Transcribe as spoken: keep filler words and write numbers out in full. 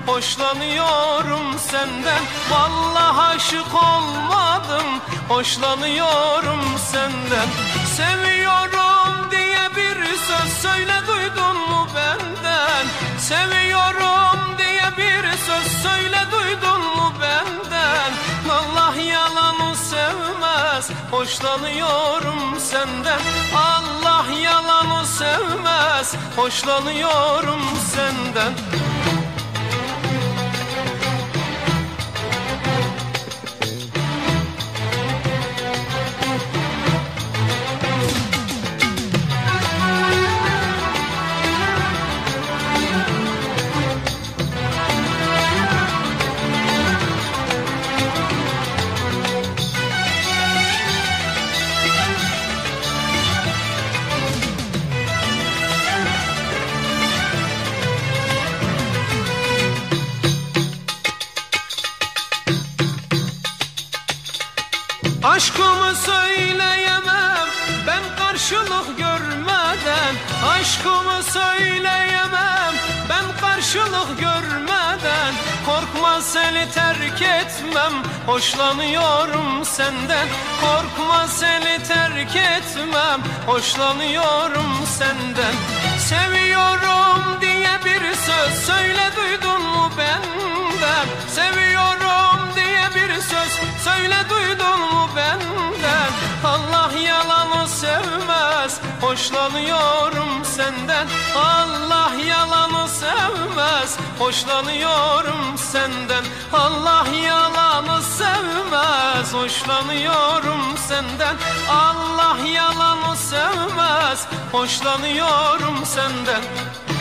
hoşlanıyorum senden. Vallahi aşık olmadım, hoşlanıyorum senden. Seviyorum diye bir söz söyle, duydun mu benden? Seviyorum diye bir söz söyle, duydun mu benden? Allah yalanı sevmez, hoşlanıyorum senden. Allah yalanı sevmez, hoşlanıyorum senden. Aşkımı söyleyemem ben karşılık görmeden. Aşkımı söyleyemem ben karşılık görmeden. Korkma seni terk etmem, hoşlanıyorum senden. Korkma seni terk etmem, hoşlanıyorum senden. Seviyorum diye bir söz söyle, duydun mu benden? Seviyorum diye bir söz söyle, duydun mu benden? Allah yalanı sevmez, hoşlanıyorum senden. Allah yalanı sevmez, hoşlanıyorum senden. Allah yalanı sevmez, hoşlanıyorum senden. Allah yalanı sevmez, hoşlanıyorum senden.